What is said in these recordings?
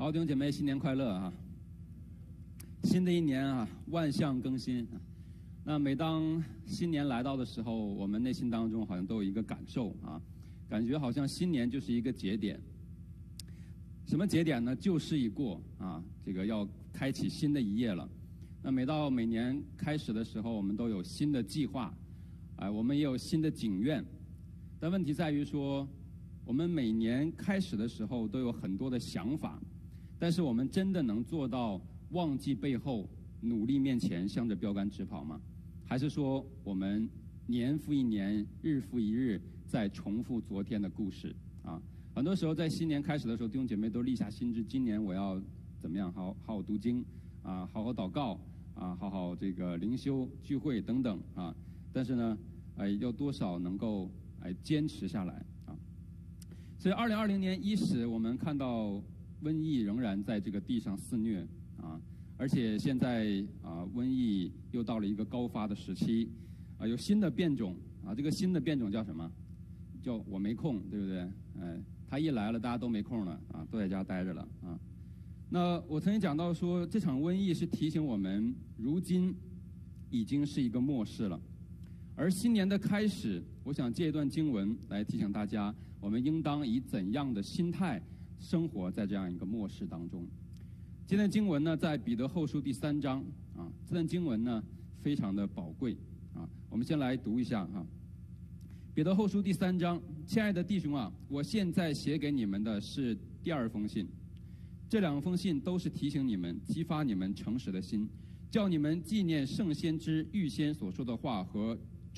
好，弟兄姐妹，新年快乐啊！新的一年啊，万象更新。那每当新年来到的时候，我们内心当中好像都有一个感受啊，感觉好像新年就是一个节点。什么节点呢？旧事已过啊，这个要开启新的一页了。那每年开始的时候，我们都有新的计划，我们也有新的景愿。但问题在于说，我们每年开始的时候都有很多的想法，但是我们真的能做到忘记背后，努力面前，向着标杆直跑吗？还是说我们年复一年，日复一日，在重复昨天的故事啊？很多时候在新年开始的时候，弟兄姐妹都立下心志，今年我要怎么样？好好读经啊，好好祷告啊，好好这个灵修聚会等等啊。但是呢，要多少能够坚持下来啊？所以2020年伊始，我们看到瘟疫仍然在这个地上肆虐啊，而且现在瘟疫又到了一个高发的时期啊，有新的变种啊，这个新的变种叫什么？叫我没空，对不对？他一来了，大家都没空了啊，都在家待着了啊。那我曾经讲到说，这场瘟疫是提醒我们，如今已经是一个末世了。而新年的开始，我想借一段经文来提醒大家，我们应当以怎样的心态生活在这样一个末世当中。这段经文呢，在彼得后书第3章啊，这段经文呢非常的宝贵啊。我们先来读一下啊，彼得后书第3章，亲爱的弟兄啊，我现在写给你们的是第2封信，这2封信都是提醒你们、激发你们诚实的心，叫你们纪念圣先知预先所说的话和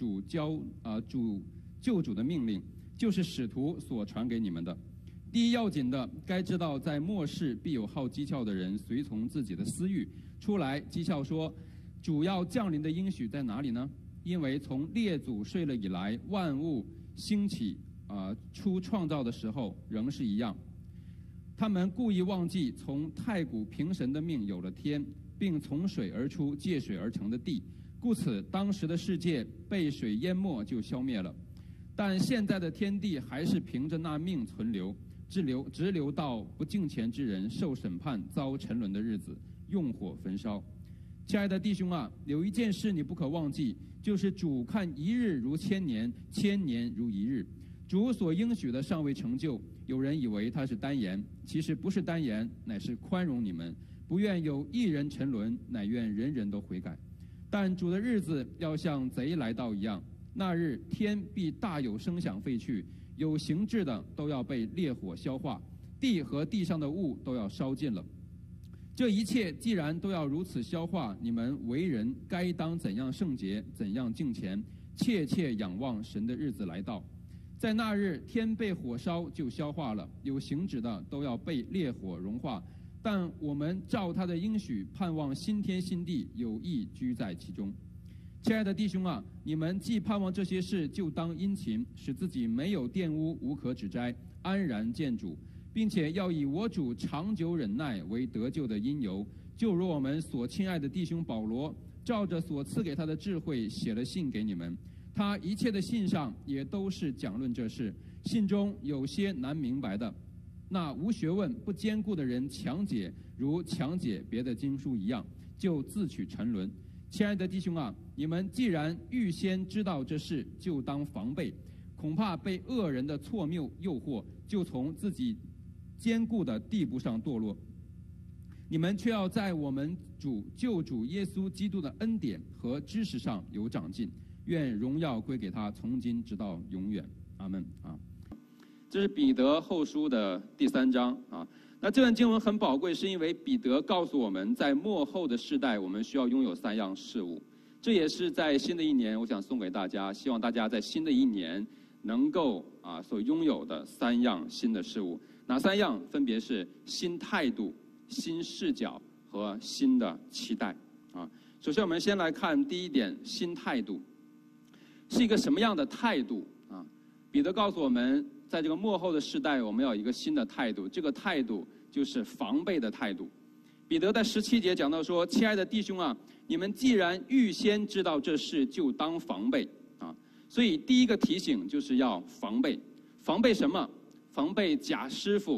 救主的命令，就是使徒所传给你们的。第一要紧的，该知道在末世必有好讥诮的人随从自己的私欲出来讥诮说，主要降临的应许在哪里呢？因为从列祖睡了以来，万物兴起出创造的时候仍是一样。他们故意忘记从太古平神的命有了天，并从水而出借水而成的地，故此当时的世界被水淹没就消灭了。但现在的天地还是凭着那命存留，直留到不敬虔之人受审判遭沉沦的日子，用火焚烧。亲爱的弟兄啊，有一件事你不可忘记，就是主看一日如千年，千年如一日。主所应许的尚未成就，有人以为他是单言，其实不是单言，乃是宽容你们，不愿有一人沉沦，乃愿人人都悔改。但主的日子要像贼来到一样，那日天必大有声响废去，有形质的都要被烈火消化，地和地上的物都要烧尽了。这一切既然都要如此消化，你们为人该当怎样圣洁，怎样敬虔，切切仰望神的日子来到。在那日天被火烧就消化了，有形质的都要被烈火融化，但我们照他的应许盼望新天新地，有义居在其中。亲爱的弟兄啊，你们既盼望这些事，就当殷勤，使自己没有玷污，无可指摘，安然见主，并且要以我主长久忍耐为得救的因由，就如我们所亲爱的弟兄保罗照着所赐给他的智慧写了信给你们，他一切的信上也都是讲论这事，信中有些难明白的，那无学问不坚固的人强解，如强解别的经书一样，就自取沉沦。亲爱的弟兄啊，你们既然预先知道这事，就当防备，恐怕被恶人的错谬诱惑，就从自己坚固的地步上堕落。你们却要在我们救主耶稣基督的恩典和知识上有长进，愿荣耀归给他，从今直到永远。阿们啊！这是彼得后书的第3章啊。那这段经文很宝贵，是因为彼得告诉我们，在末后的世代，我们需要拥有3样事物。这也是在新的一年，我想送给大家，希望大家在新的一年能够所拥有的3样新的事物。哪3样？分别是新态度、新视角和新的期待啊。首先，我们先来看第一点，新态度是一个什么样的态度啊？彼得告诉我们，在这个末后的世代，我们要有一个新的态度，这个态度就是防备的态度。彼得在17节讲到说，亲爱的弟兄啊，你们既然预先知道这事，就当防备啊。所以第一个提醒就是要防备。防备什么？防备假师傅，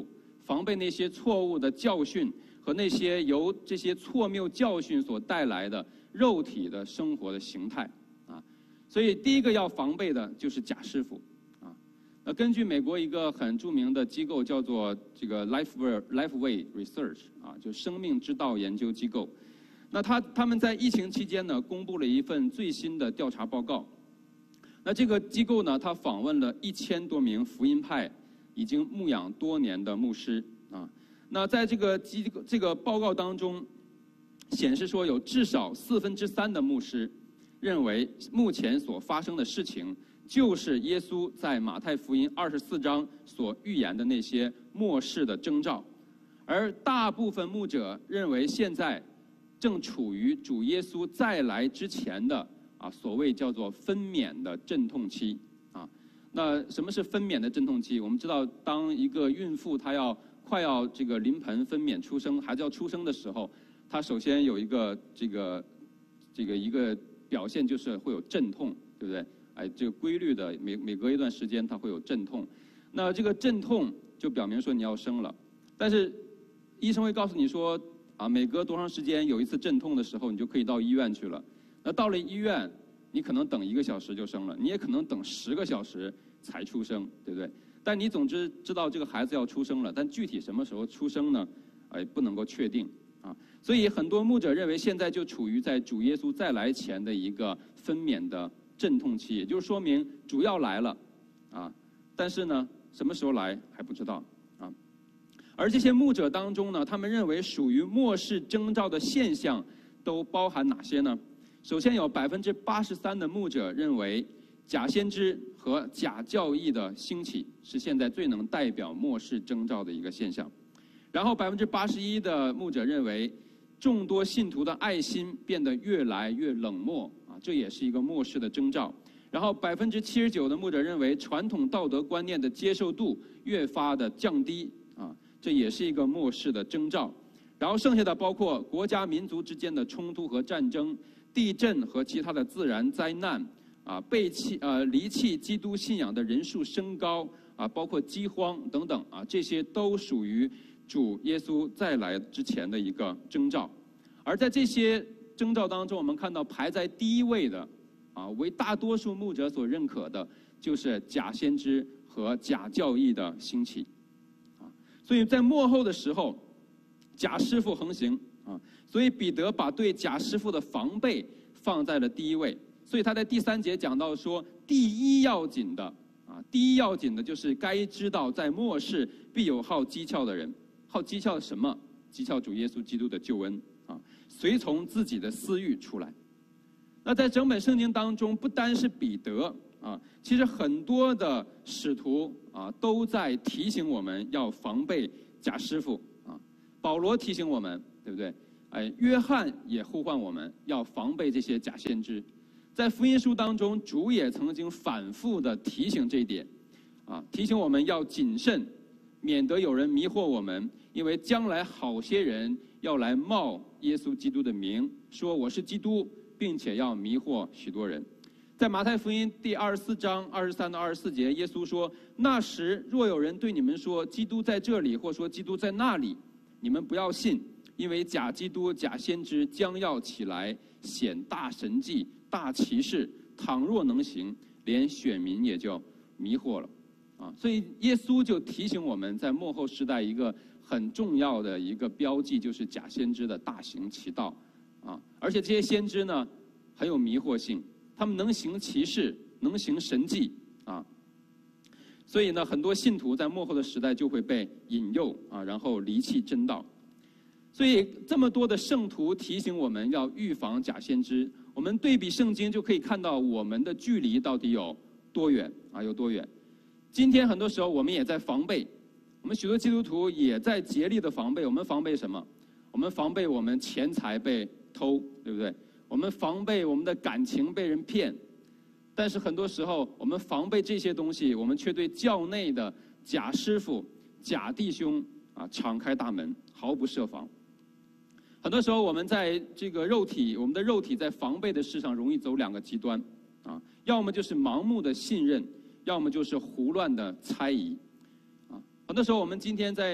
防备那些错误的教训和那些由这些错谬教训所带来的肉体的生活的形态啊。所以第一个要防备的就是假师傅啊。根据美国一个很著名的机构叫做这个 Lifeway Research 啊，就生命之道研究机构。那他们在疫情期间呢，公布了一份最新的调查报告。那这个机构呢，他访问了1000多名福音派已经牧养多年的牧师啊。那在这个报告当中显示说，有至少3/4的牧师认为目前所发生的事情就是耶稣在马太福音24章所预言的那些末世的征兆，而大部分牧者认为现在正处于主耶稣再来之前的所谓叫做分娩的阵痛期啊。那什么是分娩的阵痛期？我们知道，当一个孕妇她快要这个临盆分娩出生，孩子要出生的时候，她首先有一个一个表现，就是会有阵痛，对不对？这个规律的每隔一段时间它会有阵痛。那这个阵痛就表明说你要生了，但是医生会告诉你说每隔多长时间有一次阵痛的时候，你就可以到医院去了。那到了医院，你可能等1个小时就生了，你也可能等10个小时才出生，对不对？但你总之知道这个孩子要出生了，但具体什么时候出生呢？不能够确定啊。所以很多牧者认为现在就处于在主耶稣再来前的一个分娩的阵痛期，也就是说明主要来了啊，但是呢，什么时候来还不知道啊。而这些牧者当中呢，他们认为属于末世征兆的现象都包含哪些呢？首先有83%的牧者认为假先知和假教义的兴起是现在最能代表末世征兆的一个现象。然后81%的牧者认为众多信徒的爱心变得越来越冷漠啊，这也是一个末世的征兆。然后79%的牧者认为传统道德观念的接受度越发的降低啊，这也是一个末世的征兆。然后剩下的包括国家民族之间的冲突和战争、地震和其他的自然灾难离弃基督信仰的人数升高包括饥荒等等这些都属于主耶稣再来之前的一个征兆。而在这些征兆当中，我们看到排在第一位的为大多数牧者所认可的，就是假先知和假教义的兴起所以在末后的时候，假师傅横行所以彼得把对假师傅的防备放在了第一位。所以他在第3节讲到说，第一要紧的就是该知道在末世必有好讥诮的人。好讥诮什么？讥诮主耶稣基督的救恩随从自己的私欲出来。那在整本圣经当中，不单是彼得其实很多的使徒都在提醒我们要防备假师傅保罗提醒我们，对不对？约翰也呼唤我们要防备这些假先知。在福音书当中，主也曾经反复的提醒这一点提醒我们要谨慎，免得有人迷惑我们，因为将来好些人要来冒耶稣基督的名，说我是基督，并且要迷惑许多人。在马太福音第24章23到24节，耶稣说：那时若有人对你们说基督在这里，或说基督在那里，你们不要信，因为假基督假先知将要起来显大神迹大奇事，倘若能行，连选民也就迷惑了所以耶稣就提醒我们，在末后时代一个很重要的一个标记，就是假先知的大行其道而且这些先知呢很有迷惑性，他们能行奇事，能行神迹所以呢，很多信徒在末后的时代就会被引诱然后离弃真道。所以这么多的圣徒提醒我们要预防假先知，我们对比圣经就可以看到我们的距离到底有多远有多远。今天很多时候我们也在防备，我们许多基督徒也在竭力的防备。我们防备什么？我们防备我们钱财被偷，对不对？我们防备我们的感情被人骗。但是很多时候我们防备这些东西，我们却对教内的假师傅、假弟兄敞开大门，毫不设防。很多时候我们在这个我们的肉体在防备的事上容易走2个极端要么就是盲目的信任，要么就是胡乱的猜疑很多时候我们今天在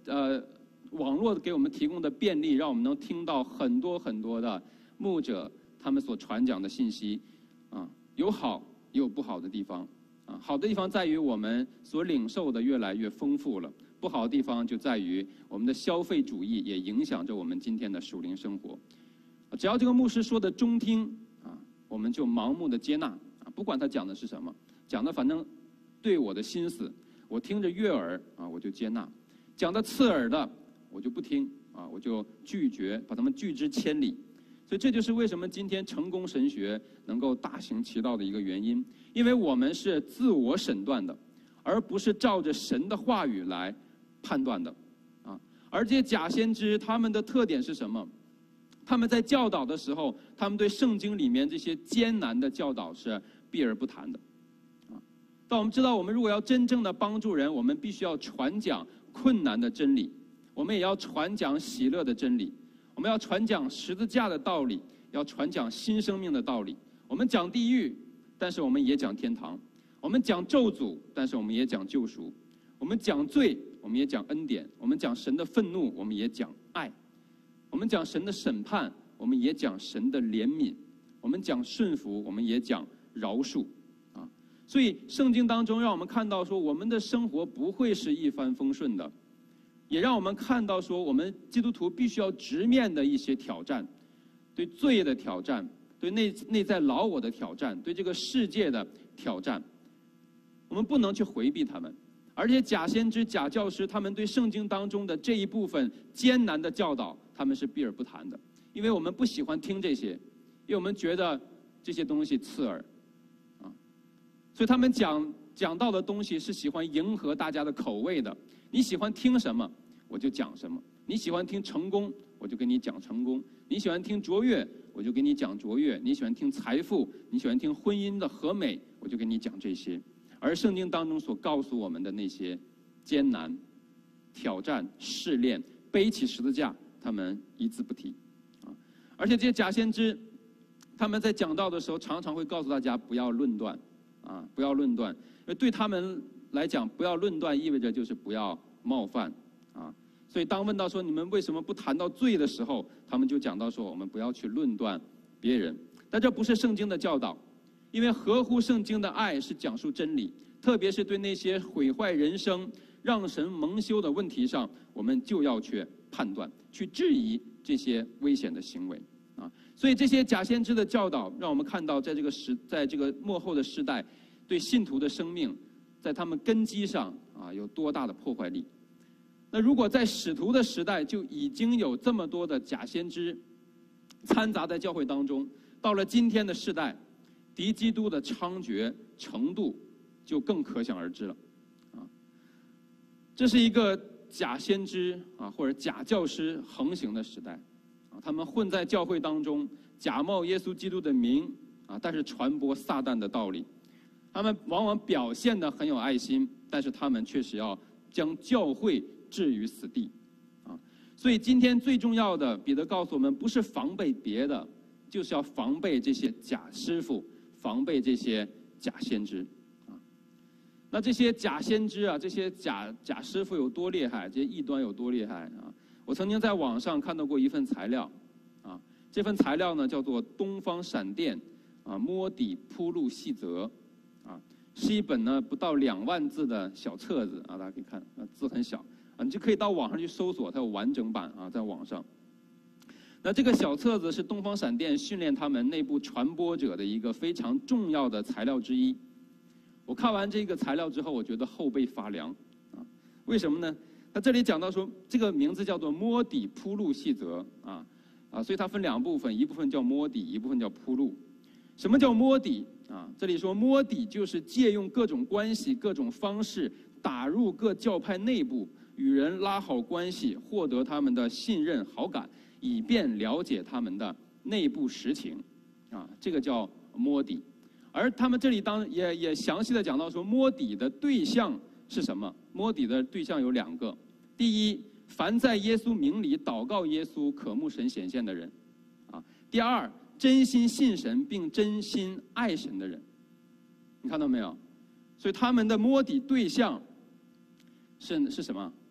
网络给我们提供的便利，让我们能听到很多很多的牧者他们所传讲的信息，有好也有不好的地方，好的地方在于我们所领受的越来越丰富了，不好的地方就在于我们的消费主义也影响着我们今天的属灵生活。只要这个牧师说的中听我们就盲目的接纳不管他讲的是什么，讲的反正对我的心思，我听着悦耳我就接纳；讲的刺耳的我就不听我就拒绝，把他们拒之千里。所以这就是为什么今天成功神学能够大行其道的一个原因，因为我们是自我审断的，而不是照着神的话语来判断的而这些假先知他们的特点是什么？他们在教导的时候，他们对圣经里面这些艰难的教导是避而不谈的但我们知道，我们如果要真正的帮助人，我们必须要传讲困难的真理，我们也要传讲喜乐的真理，我们要传讲十字架的道理，要传讲新生命的道理。我们讲地狱，但是我们也讲天堂；我们讲咒诅，但是我们也讲救赎；我们讲罪，我们也讲恩典；我们讲神的愤怒，我们也讲爱；我们讲神的审判，我们也讲神的怜悯；我们讲顺服，我们也讲饶恕所以圣经当中让我们看到说，我们的生活不会是一帆风顺的，也让我们看到说，我们基督徒必须要直面的一些挑战，对罪的挑战，对内在老我的挑战，对这个世界的挑战，我们不能去回避他们。而且假先知、假教师，他们对圣经当中的这一部分艰难的教导，他们是避而不谈的，因为我们不喜欢听这些，因为我们觉得这些东西刺耳所以他们讲到的东西是喜欢迎合大家的口味的。你喜欢听什么，我就讲什么；你喜欢听成功，我就跟你讲成功；你喜欢听卓越，我就跟你讲卓越；你喜欢听财富，你喜欢听婚姻的和美，我就跟你讲这些。而圣经当中所告诉我们的那些艰难、挑战、试炼、背起十字架，他们一字不提而且这些假先知，他们在讲道的时候，常常会告诉大家不要论断不要论断，因为对他们来讲，不要论断意味着就是不要冒犯所以当问到说你们为什么不谈到罪的时候，他们就讲到说我们不要去论断别人。但这不是圣经的教导，因为合乎圣经的爱是讲述真理，特别是对那些毁坏人生、让神蒙羞的问题上，我们就要去判断、去质疑这些危险的行为所以这些假先知的教导，让我们看到在这个末后的时代，对信徒的生命，在他们根基上有多大的破坏力。那如果在使徒的时代就已经有这么多的假先知掺杂在教会当中，到了今天的世代，敌基督的猖獗程度就更可想而知了这是一个假先知或者假教师横行的时代他们混在教会当中，假冒耶稣基督的名但是传播撒旦的道理。他们往往表现得很有爱心，但是他们确实要将教会置于死地所以今天最重要的，彼得告诉我们，不是防备别的，就是要防备这些假师傅，防备这些假先知那这些假先知这些假师傅有多厉害，这些异端有多厉害我曾经在网上看到过一份材料这份材料呢叫做《东方闪电摸底铺路细则》是一本呢不到2万字的小册子大家可以看字很小你就可以到网上去搜索，它有完整版在网上。那这个小册子是东方闪电训练他们内部传播者的一个非常重要的材料之一。我看完这个材料之后，我觉得后背发凉为什么呢？他这里讲到说，这个名字叫做摸底铺路细则所以它分2部分，一部分叫摸底，一部分叫铺路。什么叫摸底这里说摸底就是借用各种关系、各种方式打入各教派内部，与人拉好关系，获得他们的信任、好感，以便了解他们的内部实情这个叫摸底。而他们这里也详细的讲到说，摸底的对象是什么？摸底的对象有2个。第一，凡在耶稣名里祷告耶稣、渴慕神显现的人第二，真心信神并真心爱神的人。你看到没有？所以他们的摸底对象是什么？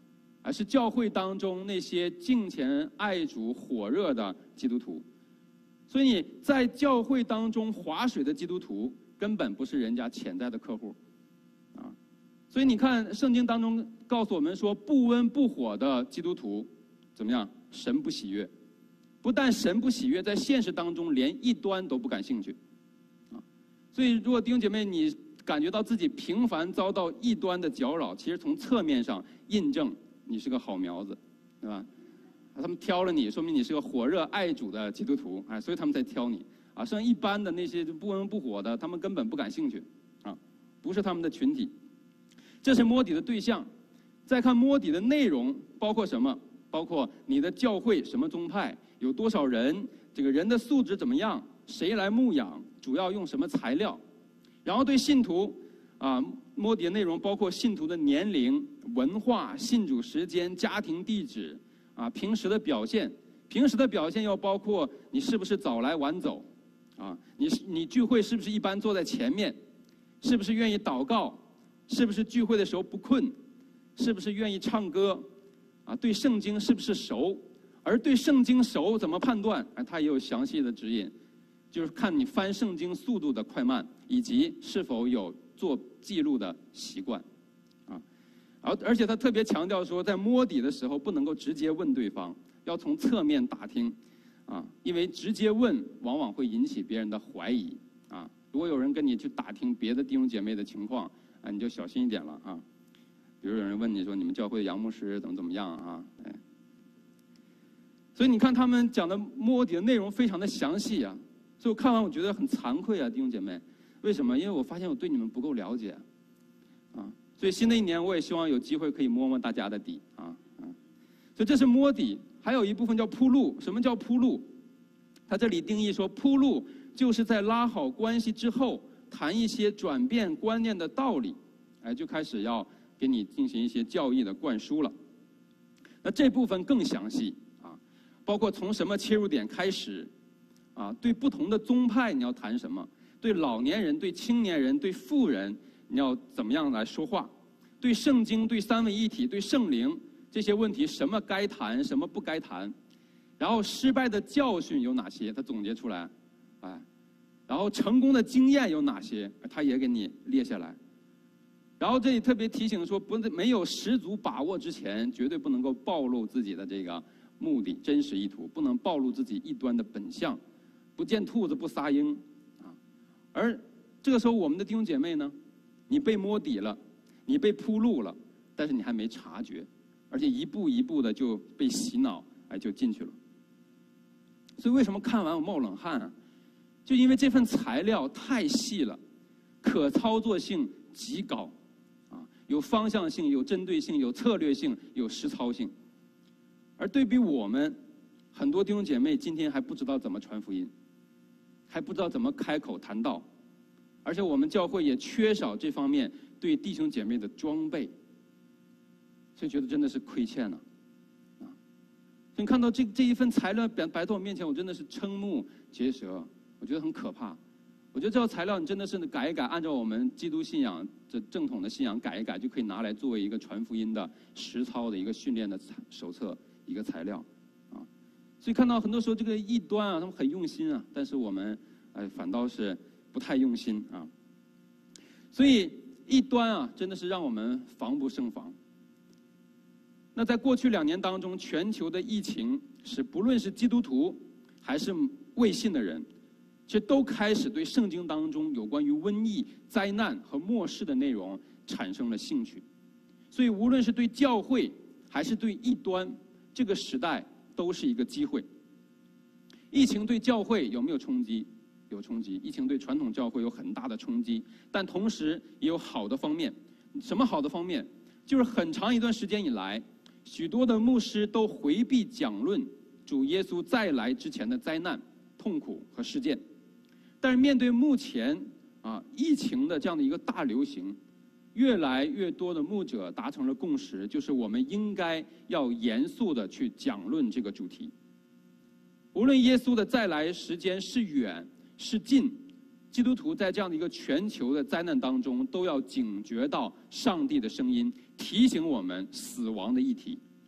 而是教会当中那些敬虔爱主火热的基督徒。所以你在教会当中划水的基督徒，根本不是人家潜在的客户，啊。所以你看，圣经当中告诉我们说，不温不火的基督徒怎么样？神不喜悦。不但神不喜悦，在现实当中连异端都不感兴趣，啊。所以，如果弟兄姐妹你感觉到自己频繁遭到异端的搅扰，其实从侧面上印证你是个好苗子，对吧？他们挑了你，说明你是个火热爱主的基督徒，哎，所以他们才挑你啊。像一般的那些不温不火的，他们根本不感兴趣，啊，不是他们的群体。这是摸底的对象。再看摸底的内容，包括什么？包括你的教会什么宗派，有多少人，这个人的素质怎么样，谁来牧养，主要用什么材料。然后对信徒啊，摸底的内容包括信徒的年龄、文化、信主时间、家庭地址。啊，平时的表现，平时的表现要包括你是不是早来晚走，啊，你聚会是不是一般坐在前面，是不是愿意祷告，是不是聚会的时候不困，是不是愿意唱歌，啊，对圣经是不是熟，而对圣经熟怎么判断？啊，它也有详细的指引，就是看你翻圣经速度的快慢，以及是否有做记录的习惯。而且他特别强调说，在摸底的时候不能够直接问对方，要从侧面打听，啊，因为直接问往往会引起别人的怀疑，啊，如果有人跟你去打听别的弟兄姐妹的情况，啊，你就小心一点了啊。比如有人问你说，你们教会的杨牧师怎么样啊？哎，所以你看他们讲的摸底的内容非常的详细啊，所以我看完我觉得很惭愧啊，弟兄姐妹，为什么？因为我发现我对你们不够了解，啊。所以新的一年，我也希望有机会可以摸摸大家的底啊。所以这是摸底，还有一部分叫铺路。什么叫铺路？他这里定义说，铺路就是在拉好关系之后，谈一些转变观念的道理，哎，就开始要给你进行一些教义的灌输了。那这部分更详细啊，包括从什么切入点开始，啊，对不同的宗派你要谈什么，对老年人、对青年人、对富人。你要怎么样来说话？对圣经、对三位一体、对圣灵这些问题，什么该谈，什么不该谈？然后失败的教训有哪些？他总结出来，哎，然后成功的经验有哪些？他也给你列下来。然后这里特别提醒说，没有十足把握之前，绝对不能够暴露自己的这个目的、真实意图，不能暴露自己异端的本相。不见兔子不撒鹰，啊。而这个时候，我们的弟兄姐妹呢？你被摸底了，你被铺路了，但是你还没察觉，而且一步一步的就被洗脑，哎，就进去了。所以为什么看完我冒冷汗啊？就因为这份材料太细了，可操作性极高，啊，有方向性、有针对性、有策略性、有实操性。而对比我们，很多弟兄姐妹今天还不知道怎么传福音，还不知道怎么开口谈道。而且我们教会也缺少这方面对弟兄姐妹的装备，所以觉得真的是亏欠了，啊！所以看到这一份材料摆在我面前，我真的是瞠目结舌，我觉得很可怕。我觉得这套材料你真的是改一改，按照我们基督信仰这正统的信仰改一改，就可以拿来作为一个传福音的实操的一个训练的手册一个材料，啊！所以看到很多时候这个异端啊，他们很用心啊，但是我们反倒是不太用心啊，所以异端啊，真的是让我们防不胜防。那在过去2年当中，全球的疫情使不论是基督徒还是未信的人，其实都开始对圣经当中有关于瘟疫、灾难和末世的内容产生了兴趣。所以无论是对教会还是对异端，这个时代都是一个机会。疫情对教会有没有冲击？有冲击，疫情对传统教会有很大的冲击，但同时也有好的方面。什么好的方面？就是很长一段时间以来，许多的牧师都回避讲论主耶稣再来之前的灾难、痛苦和事件。但是面对目前疫情的这样的一个大流行，越来越多的牧者达成了共识，就是我们应该要严肃的去讲论这个主题。无论耶稣的再来时间是远是近，基督徒在这样的一个全球的灾难当中，都要警觉到上帝的声音，提醒我们死亡的议题，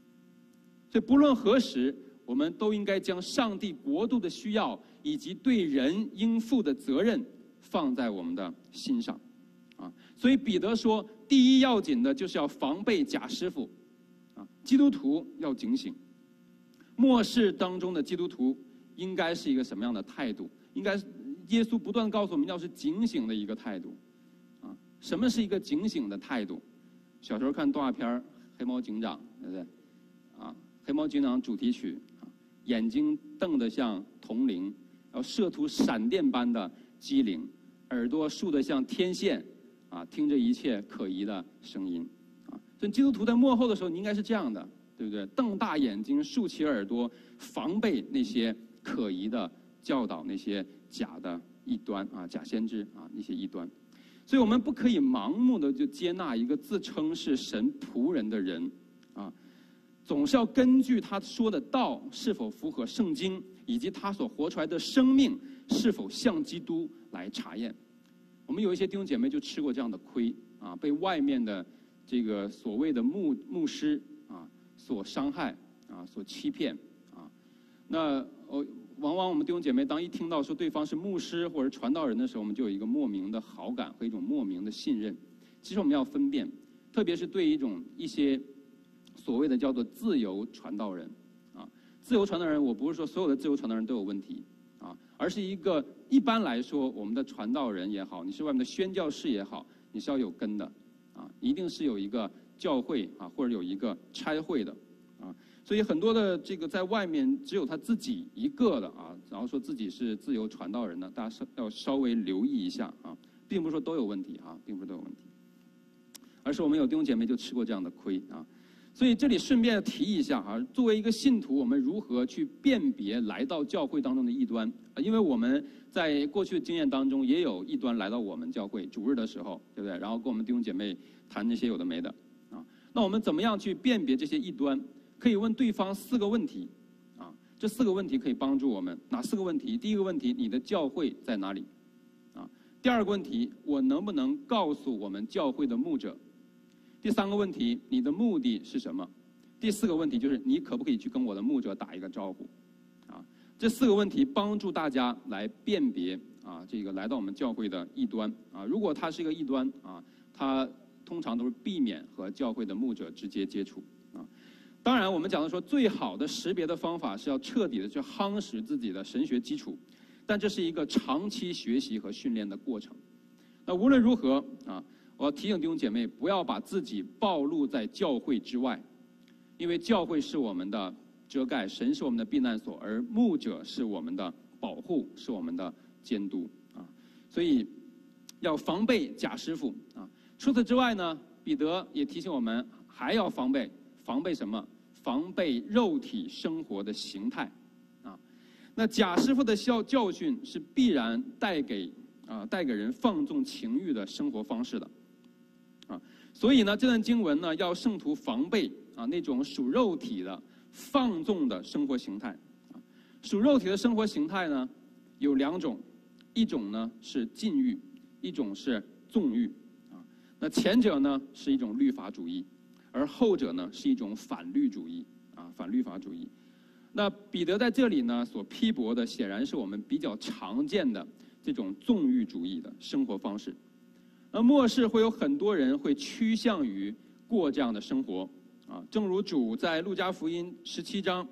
所以不论何时，我们都应该将上帝国度的需要以及对人应负的责任放在我们的心上。所以彼得说，第一要紧的就是要防备假师傅。基督徒要警醒。末世当中的基督徒应该是一个什么样的态度？应该是耶稣不断告诉我们，要是警醒的一个态度。什么是一个警醒的态度？小时候看动画片《黑猫警长》，对不对？黑猫警长主题曲，眼睛瞪得像铜铃，然后射出闪电般的机灵，耳朵竖得像天线，听着一切可疑的声音。所以基督徒在末后的时候，你应该是这样的，对不对？瞪大眼睛，竖起耳朵，防备那些可疑的教导，那些假的异端假先知那些异端。所以我们不可以盲目的就接纳一个自称是神仆人的人总是要根据他说的道是否符合圣经，以及他所活出来的生命是否像基督来查验。我们有一些弟兄姐妹就吃过这样的亏被外面的这个所谓的牧师所伤害所欺骗那往往我们弟兄姐妹当一听到说对方是牧师或者传道人的时候，我们就有一个莫名的好感和一种莫名的信任。其实我们要分辨，特别是对一些所谓的叫做自由传道人自由传道人，我不是说所有的自由传道人都有问题而是一般来说，我们的传道人也好，你是外面的宣教士也好，你是要有根的一定是有一个教会或者有一个差会的所以很多的这个在外面只有他自己一个的然后说自己是自由传道人的，大家要稍微留意一下并不是说都有问题并不是都有问题，而是我们有弟兄姐妹就吃过这样的亏所以这里顺便提一下作为一个信徒，我们如何去辨别来到教会当中的异端因为我们在过去的经验当中也有异端来到我们教会主日的时候，对不对？然后跟我们弟兄姐妹谈那些有的没的那我们怎么样去辨别这些异端？可以问对方4个问题这4个问题可以帮助我们。哪4个问题？第一个问题，你的教会在哪里第二个问题，我能不能告诉我们教会的牧者？第3个问题，你的目的是什么？第4个问题就是你可不可以去跟我的牧者打一个招呼这4个问题帮助大家来辨别这个来到我们教会的异端如果他是一个异端他通常都是避免和教会的牧者直接接触当然我们讲的说最好的识别的方法是要彻底的去夯实自己的神学基础，但这是一个长期学习和训练的过程。那无论如何我要提醒弟兄姐妹，不要把自己暴露在教会之外，因为教会是我们的遮盖，神是我们的避难所，而牧者是我们的保护，是我们的监督所以要防备假师傅除此之外呢，彼得也提醒我们还要防备什么？防备肉体生活的形态那假师傅的教训是必然带给人放纵情欲的生活方式的所以呢，这段经文呢要圣徒防备那种属肉体的放纵的生活形态属肉体的生活形态呢有2种，一种呢是禁欲，一种是纵欲那前者呢是一种律法主义，而后者呢是一种反律主义反律法主义。那彼得在这里呢所批驳的显然是我们比较常见的这种纵欲主义的生活方式。那末世会有很多人会趋向于过这样的生活正如主在路加福音17章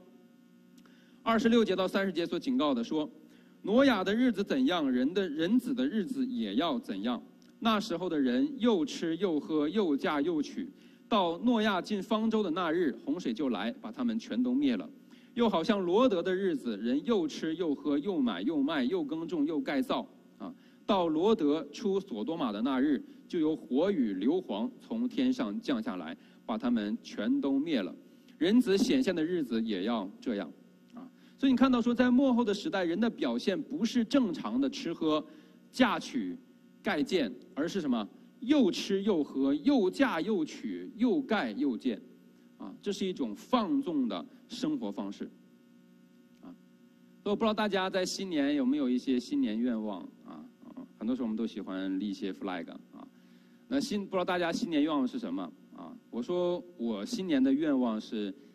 26节到30节所警告的说，挪亚的日子怎样，人子的日子也要怎样。那时候的人又吃又喝，又嫁又娶，到诺亚进方舟的那日，洪水就来，把他们全都灭了。又好像罗德的日子，人又吃又喝，又买又卖，又耕种又盖造到罗德出索多玛的那日，就有火与硫磺从天上降下来，把他们全都灭了。人子显现的日子也要这样所以你看到说，在末后的时代，人的表现不是正常的吃喝、嫁娶、盖建，而是什么？又吃又喝，又嫁又娶，又盖又建这是一种放纵的生活方式所以我不知道大家在新年有没有一些新年愿望很多时候我们都喜欢立一些 flag 那不知道大家新年愿望是什么我说我新年的愿望是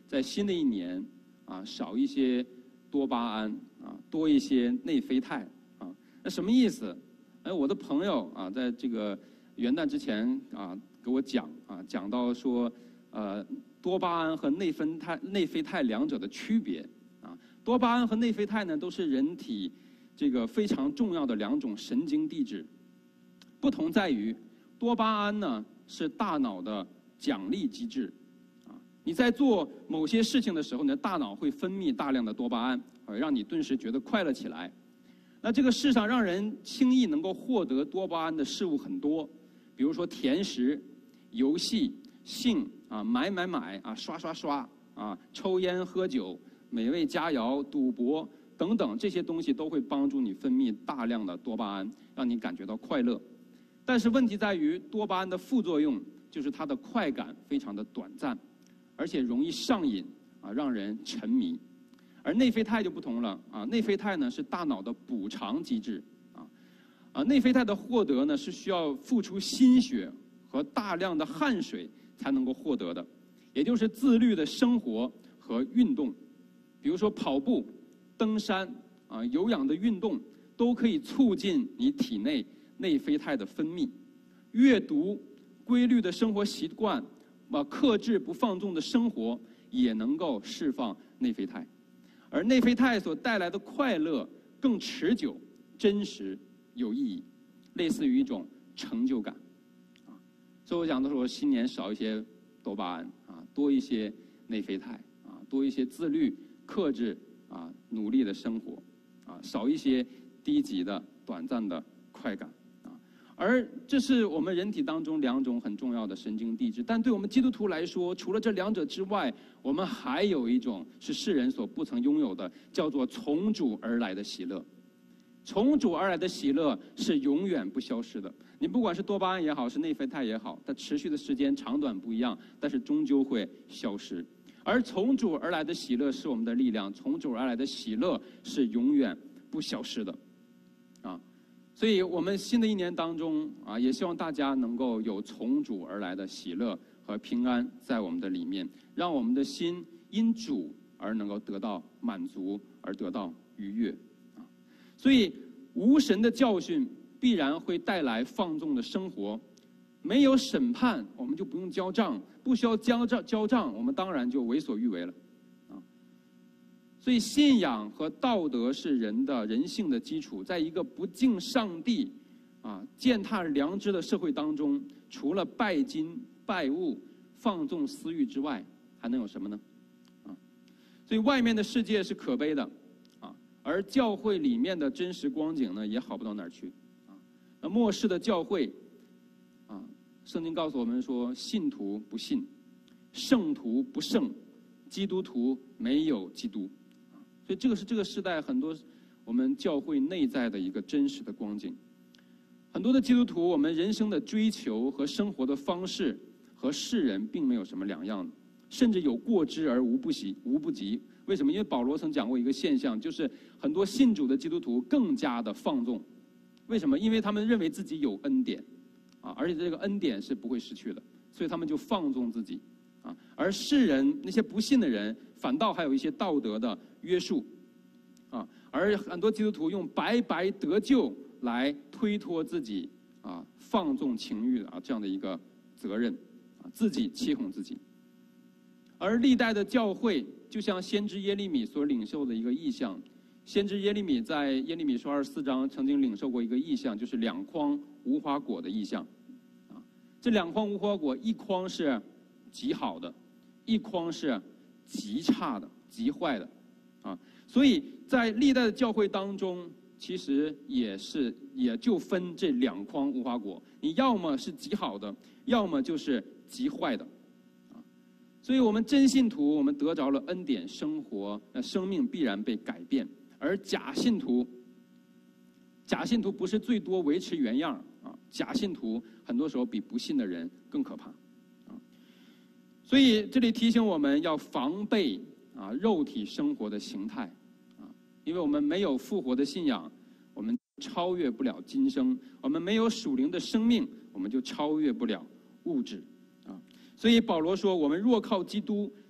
在新的一年少一些多巴胺多一些内啡肽那什么意思？我的朋友在这个元旦之前给我讲到说多巴胺和内啡肽两者的区别多巴胺和内啡肽呢都是人体这个非常重要的两种神经递质，不同在于多巴胺呢是大脑的奖励机制你在做某些事情的时候，你的大脑会分泌大量的多巴胺让你顿时觉得快乐起来。那这个世上让人轻易能够获得多巴胺的事物很多，比如说甜食、游戏、性买刷刷刷抽烟喝酒、美味佳肴、赌博等等，这些东西都会帮助你分泌大量的多巴胺，让你感觉到快乐。但是问题在于，多巴胺的副作用就是它的快感非常的短暂，而且容易上瘾让人沉迷。而内啡肽就不同了内啡肽呢是大脑的补偿机制内啡肽的获得呢是需要付出心血和大量的汗水才能够获得的，也就是自律的生活和运动，比如说跑步、登山有氧的运动都可以促进你体内内啡肽的分泌。阅读、规律的生活习惯克制不放纵的生活也能够释放内啡肽。而内啡肽所带来的快乐更持久、真实、有意义，类似于一种成就感所以我讲的说，新年少一些多巴胺多一些内啡肽多一些自律、克制努力的生活少一些低级的、短暂的快感而这是我们人体当中两种很重要的神经递质，但对我们基督徒来说，除了这两者之外，我们还有一种是世人所不曾拥有的，叫做从主而来的喜乐。从主而来的喜乐是永远不消失的。你不管是多巴胺也好，是内啡肽也好，它持续的时间长短不一样，但是终究会消失。而从主而来的喜乐是我们的力量，从主而来的喜乐是永远不消失的。所以我们新的一年当中也希望大家能够有从主而来的喜乐和平安在我们的里面，让我们的心因主而能够得到满足，而得到愉悦所以无神的教训必然会带来放纵的生活，没有审判我们就不用交账，不需要交账我们当然就为所欲为了所以信仰和道德是人性的基础，在一个不敬上帝践踏良知的社会当中，除了拜金拜物放纵私欲之外，还能有什么呢所以外面的世界是可悲的而教会里面的真实光景呢也好不到哪儿去那末世的教会圣经告诉我们说，信徒不信，圣徒不圣，基督徒没有基督所以这个是这个时代很多我们教会内在的一个真实的光景。很多的基督徒，我们人生的追求和生活的方式和世人并没有什么两样，甚至有过之而无不及。为什么？因为保罗曾讲过一个现象，就是很多信主的基督徒更加的放纵。为什么？因为他们认为自己有恩典而且这个恩典是不会失去的，所以他们就放纵自己而世人那些不信的人反倒还有一些道德的约束而很多基督徒用白白得救来推脱自己放纵情欲这样的一个责任自己欺哄自己。而历代的教会就像先知耶利米所领受的一个异象，先知耶利米在耶利米书24章曾经领受过一个异象，就是2筐无花果的异象这2筐无花果，一筐是极好的，一筐是极差的、极坏的所以在历代的教会当中，其实也就分这2筐无花果，你要么是极好的，要么就是极坏的所以我们真信徒，我们得着了恩典，生命必然被改变。而假信徒不是最多维持原样假信徒很多时候比不信的人更可怕所以这里提醒我们要防备肉体生活的形态因为我们没有复活的信仰，我们超越不了今生；我们没有属灵的生命，我们就超越不了物质所以保罗说，我们若靠基督，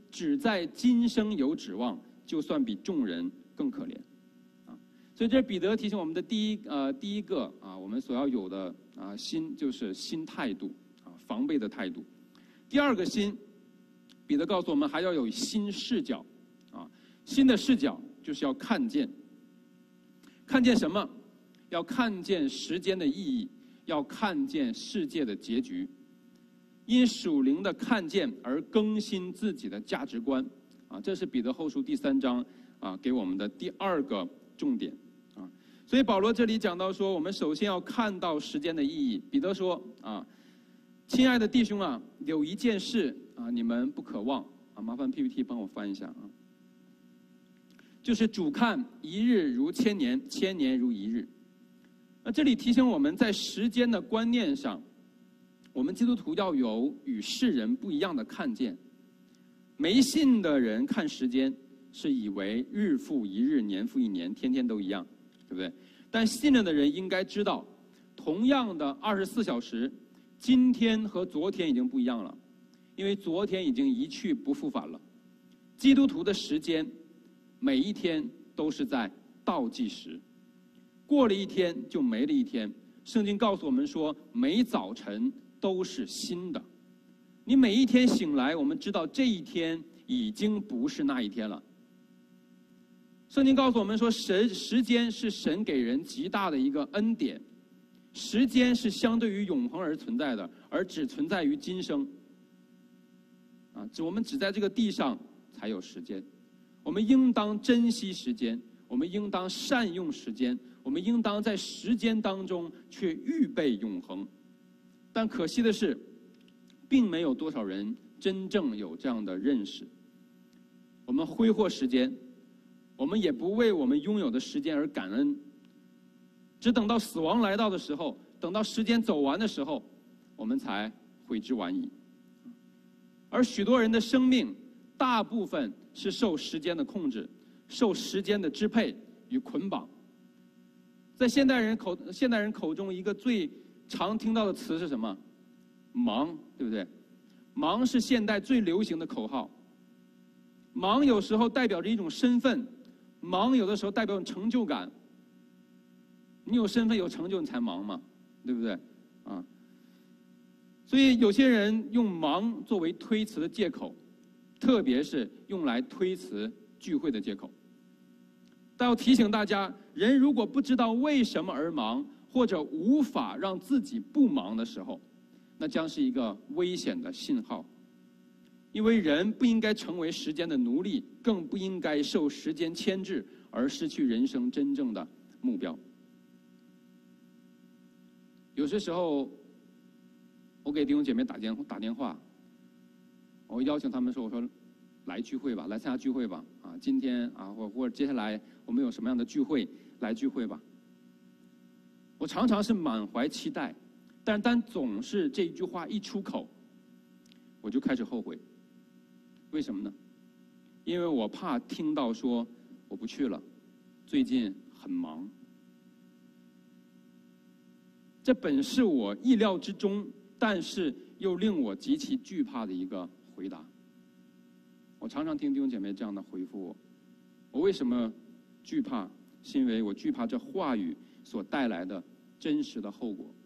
只在今生有指望，就算比众人更可怜。所以这是彼得提醒我们的第一个我们所要有的心，就是心态度防备的态度。第二个心，彼得告诉我们还要有新视角新的视角就是要看见什么？要看见时间的意义，要看见世界的结局，因属灵的看见而更新自己的价值观这是彼得后书第3章给我们的第二个重点所以保罗这里讲到说，我们首先要看到时间的意义。彼得说亲爱的弟兄有一件事你们不可忘麻烦 PPT 帮我翻一下就是主看一日如千年，千年如一日。那这里提醒我们在时间的观念上，我们基督徒要有与世人不一样的看见。没信的人看时间是以为日复一日，年复一年，天天都一样，对不对？但信任的人应该知道，同样的24小时，今天和昨天已经不一样了，因为昨天已经一去不复返了。基督徒的时间，每一天都是在倒计时，过了一天就没了一天。圣经告诉我们说，每早晨都是新的。你每一天醒来，我们知道这一天已经不是那一天了。圣经告诉我们说，时间是神给人极大的一个恩典，时间是相对于永恒而存在的，而只存在于今生。我们只在这个地上才有时间，我们应当珍惜时间，我们应当善用时间，我们应当在时间当中去预备永恒。但可惜的是，并没有多少人真正有这样的认识。我们挥霍时间，我们也不为我们拥有的时间而感恩，只等到死亡来到的时候，等到时间走完的时候，我们才悔之晚矣。而许多人的生命，大部分是受时间的控制，受时间的支配与捆绑。在现代人口中，一个最常听到的词是什么？忙，对不对？忙是现代最流行的口号。忙有时候代表着一种身份，忙有的时候代表成就感。你有身份有成就，你才忙嘛，对不对？所以有些人用忙作为推辞的借口，特别是用来推辞聚会的借口。但要提醒大家，人如果不知道为什么而忙，或者无法让自己不忙的时候，那将是一个危险的信号。因为人不应该成为时间的奴隶，更不应该受时间牵制而失去人生真正的目标。有些时候，我给弟兄姐妹打电话，我邀请他们说：“我说，来聚会吧，来参加聚会吧，今天或者接下来我们有什么样的聚会，来聚会吧。”我常常是满怀期待，但总是这一句话一出口，我就开始后悔。为什么呢？因为我怕听到说我不去了，最近很忙。这本是我意料之中，但是又令我极其惧怕的一个回答。我常常听弟兄姐妹这样的回复我。我为什么惧怕？是因为我惧怕这话语所带来的真实的后果。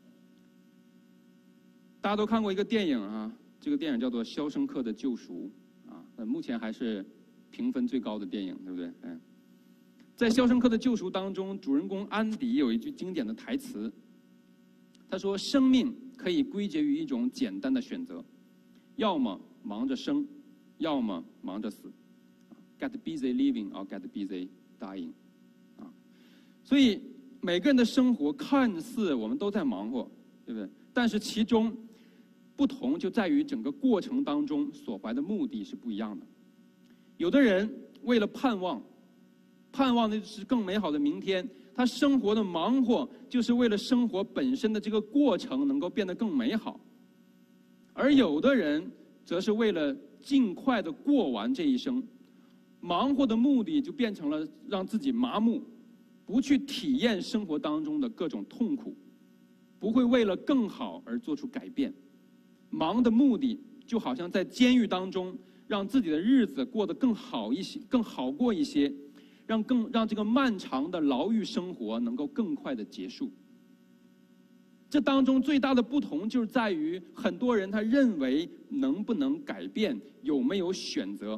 大家都看过一个电影这个电影叫做《肖申克的救赎》目前还是评分最高的电影，对不对？在《肖申克的救赎》当中，主人公安迪有一句经典的台词，他说：“生命可以归结于一种简单的选择，要么忙着生，要么忙着死。Get busy living or get busy dying。”所以每个人的生活看似我们都在忙活，对不对？但是其中不同就在于整个过程当中所怀的目的是不一样的。有的人为了盼望的是更美好的明天，他生活的忙活就是为了生活本身的这个过程能够变得更美好。而有的人则是为了尽快的过完这一生，忙活的目的就变成了让自己麻木，不去体验生活当中的各种痛苦，不会为了更好而做出改变。忙的目的就好像在监狱当中让自己的日子过得更好一些，更好过一些，让这个漫长的牢狱生活能够更快的结束。这当中最大的不同就是在于，很多人他认为能不能改变，有没有选择。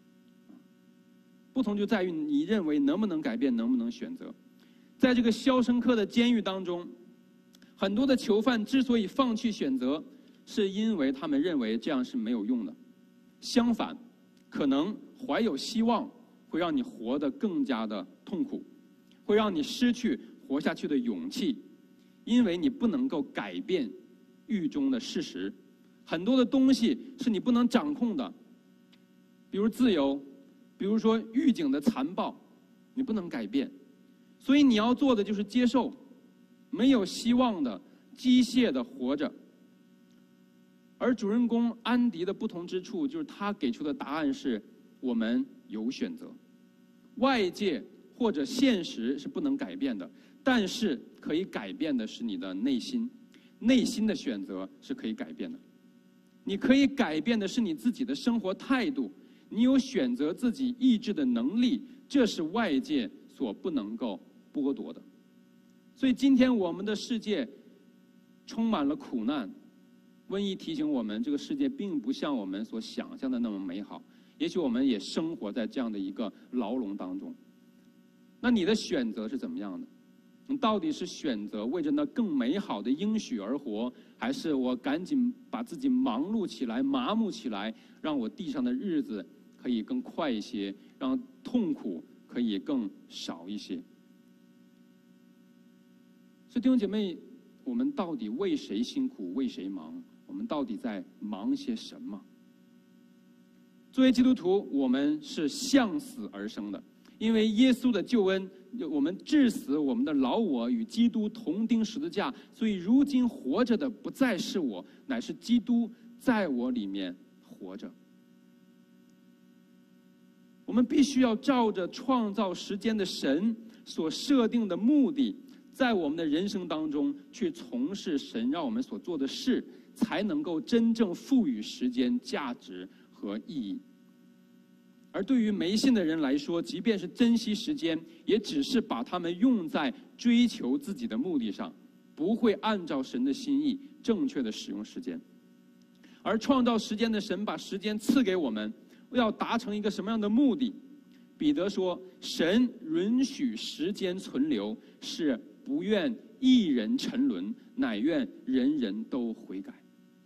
不同就在于你认为能不能改变，能不能选择。在这个肖申克的监狱当中，很多的囚犯之所以放弃选择，是因为他们认为这样是没有用的。相反，可能怀有希望会让你活得更加的痛苦，会让你失去活下去的勇气，因为你不能够改变狱中的事实。很多的东西是你不能掌控的，比如自由，比如说狱警的残暴，你不能改变。所以你要做的就是接受没有希望的机械的活着。而主人公安迪的不同之处，就是他给出的答案是：我们有选择。外界或者现实是不能改变的，但是可以改变的是你的内心，内心的选择是可以改变的。你可以改变的是你自己的生活态度，你有选择自己意志的能力，这是外界所不能够剥夺的。所以今天我们的世界充满了苦难，瘟疫提醒我们，这个世界并不像我们所想象的那么美好。也许我们也生活在这样的一个牢笼当中。那你的选择是怎么样的？你到底是选择为着那更美好的应许而活，还是我赶紧把自己忙碌起来、麻木起来，让我地上的日子可以更快一些，让痛苦可以更少一些？所以弟兄姐妹，我们到底为谁辛苦，为谁忙？我们到底在忙些什么？作为基督徒，我们是向死而生的，因为耶稣的救恩，我们致死我们的老我，与基督同钉十字架，所以如今活着的不再是我，乃是基督在我里面活着。我们必须要照着创造时间的神所设定的目的，在我们的人生当中去从事神让我们所做的事，才能够真正赋予时间价值和意义。而对于没信的人来说，即便是珍惜时间，也只是把它们用在追求自己的目的上，不会按照神的心意正确的使用时间。而创造时间的神把时间赐给我们，要达成一个什么样的目的？彼得说，神允许时间存留，是不愿一人沉沦，乃愿人人都悔改。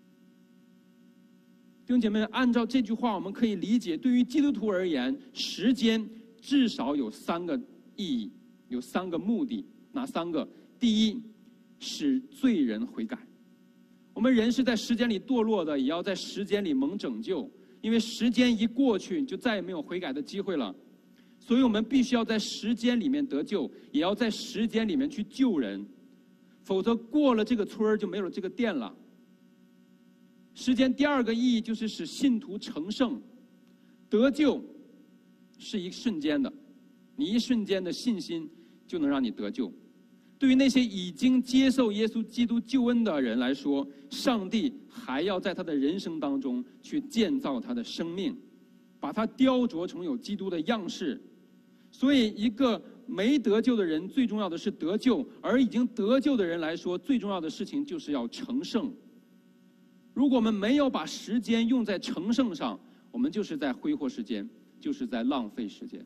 弟兄姐妹，按照这句话，我们可以理解，对于基督徒而言，时间至少有3个意义，有3个目的。哪3个？第一，使罪人悔改。我们人是在时间里堕落的，也要在时间里蒙拯救，因为时间一过去，就再也没有悔改的机会了。所以我们必须要在时间里面得救，也要在时间里面去救人，否则过了这个村就没有了这个店了。时间第2个意义就是使信徒成圣。得救是一瞬间的，你一瞬间的信心就能让你得救。对于那些已经接受耶稣基督救恩的人来说，上帝还要在他的人生当中去建造他的生命，把他雕琢成有基督的样式。所以一个没得救的人，最重要的是得救，而已经得救的人来说，最重要的事情就是要成圣。如果我们没有把时间用在成圣上，我们就是在挥霍时间，就是在浪费时间。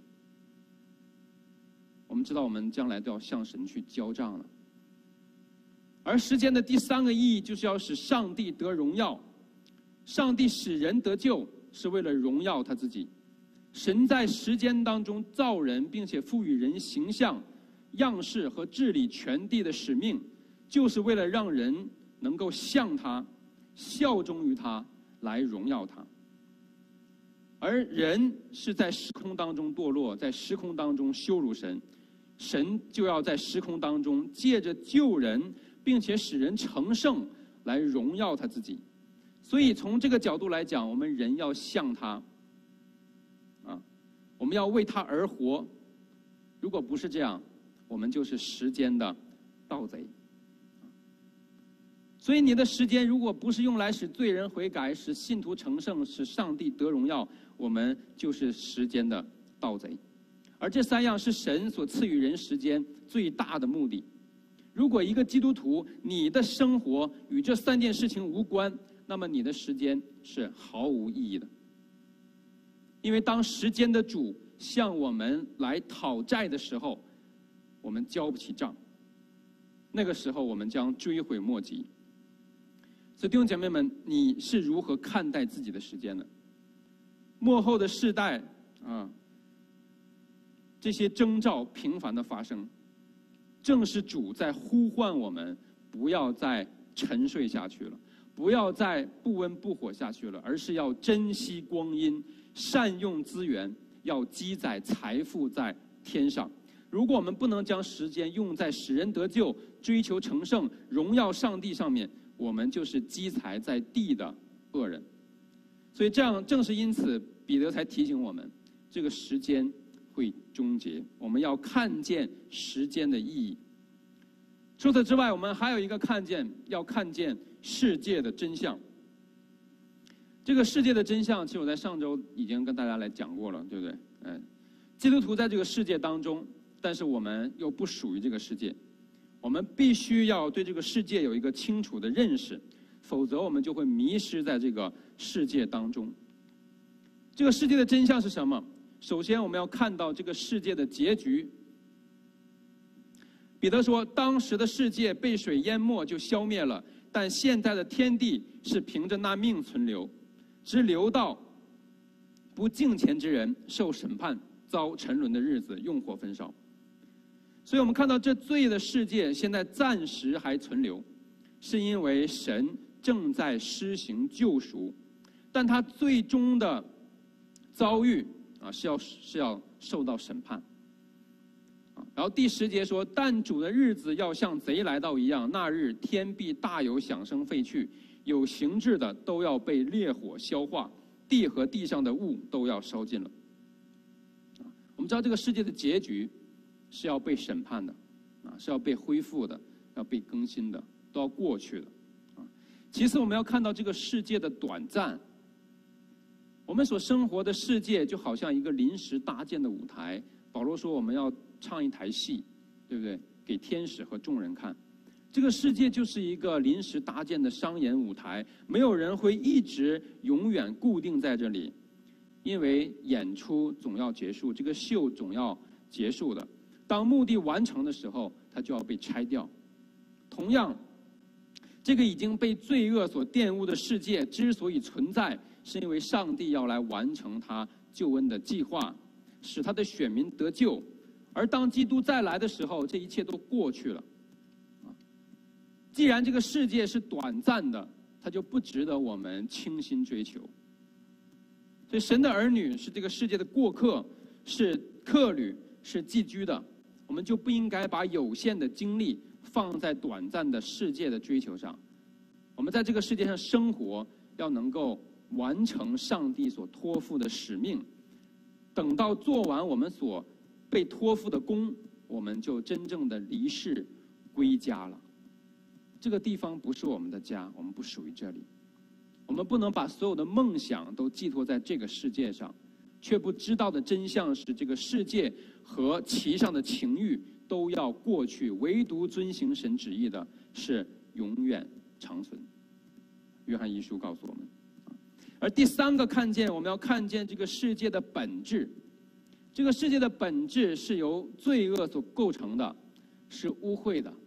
我们知道我们将来都要向神去交账了。而时间的第3个意义就是要使上帝得荣耀。上帝使人得救是为了荣耀他自己。神在时间当中造人，并且赋予人形象、样式和治理全地的使命，就是为了让人能够像他，效忠于他，来荣耀他。而人是在时空当中堕落，在时空当中羞辱神，神就要在时空当中借着救人，并且使人成圣，来荣耀他自己。所以从这个角度来讲，我们人要像他，我们要为他而活。如果不是这样，我们就是时间的盗贼。 所以你的时间如果不是用来使罪人悔改、使信徒成圣、使上帝得荣耀，我们就是时间的盗贼。而这3样是神所赐予人时间最大的目的。如果一个基督徒，你的生活与这3件事情无关，那么你的时间是毫无意义的。因为当时间的主向我们来讨债的时候，我们交不起账，那个时候我们将追悔莫及。所以弟兄姐妹们，你是如何看待自己的时间的？末后的世代这些征兆频繁的发生，正是主在呼唤我们不要再沉睡下去了，不要再不温不火下去了，而是要珍惜光阴，善用资源，要积攒财富在天上。如果我们不能将时间用在使人得救、追求成圣、荣耀上帝上面，我们就是积财在地的恶人。所以正是因此，彼得才提醒我们，这个时间会终结，我们要看见时间的意义。除此之外，我们还有一个要看见世界的真相。这个世界的真相，其实我在上周已经跟大家来讲过了，对不对？基督徒在这个世界当中，但是我们又不属于这个世界，我们必须要对这个世界有一个清楚的认识，否则我们就会迷失在这个世界当中。这个世界的真相是什么？首先，我们要看到这个世界的结局。彼得说，当时的世界被水淹没就消灭了，但现在的天地是凭着那命存留，只留到不敬虔之人受审判、遭沉沦的日子，用火焚烧。所以我们看到这罪的世界现在暂时还存留，是因为神正在施行救赎，但他最终的遭遇是要受到审判。然后第10节说，但主的日子要像贼来到一样，那日天必大有响声废去，有形质的都要被烈火消化，地和地上的物都要烧尽了。我们知道这个世界的结局是要被审判的，是要被恢复的，要被更新的，都要过去的。其次，我们要看到这个世界的短暂。我们所生活的世界就好像一个临时搭建的舞台。保罗说，我们要唱一台戏，对不对？给天使和众人看。这个世界就是一个临时搭建的商演舞台，没有人会一直永远固定在这里，因为演出总要结束，这个秀总要结束的。当目的完成的时候，它就要被拆掉。同样，这个已经被罪恶所玷污的世界之所以存在，是因为上帝要来完成他救恩的计划，使他的选民得救。而当基督再来的时候，这一切都过去了。既然这个世界是短暂的，它就不值得我们倾心追求。所以神的儿女是这个世界的过客，是客旅，是寄居的，我们就不应该把有限的精力放在短暂的世界的追求上。我们在这个世界上生活，要能够完成上帝所托付的使命。等到做完我们所被托付的工，我们就真正的离世归家了。这个地方不是我们的家，我们不属于这里。我们不能把所有的梦想都寄托在这个世界上，却不知道的真相是，这个世界和其上的情欲都要过去，唯独遵行神旨意的是永远长存。约翰一书告诉我们。而第3个看见，我们要看见这个世界的本质。这个世界的本质是由罪恶所构成的，是污秽的，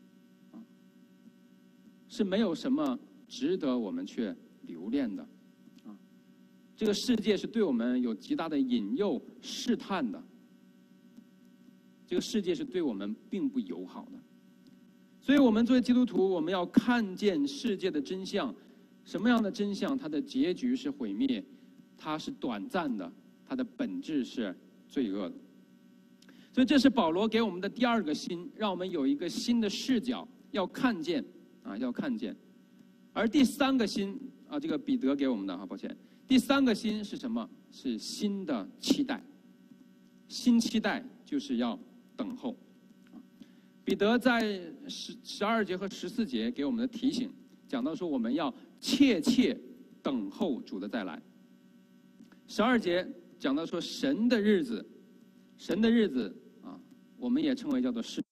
是没有什么值得我们去留恋的。这个世界是对我们有极大的引诱、试探的。这个世界是对我们并不友好的。所以我们作为基督徒，我们要看见世界的真相。什么样的真相？它的结局是毁灭，它是短暂的，它的本质是罪恶的。所以这是保罗给我们的第2个心，让我们有一个新的视角，要看见要看见。而第3个心这个彼得给我们的抱歉，第3个心是什么？是新的期待。新期待就是要等候。彼得在12节和14节给我们的提醒， 讲到说我们要切切等候主的再来。12节讲到说神的日子，神的日子啊，我们也称为叫做是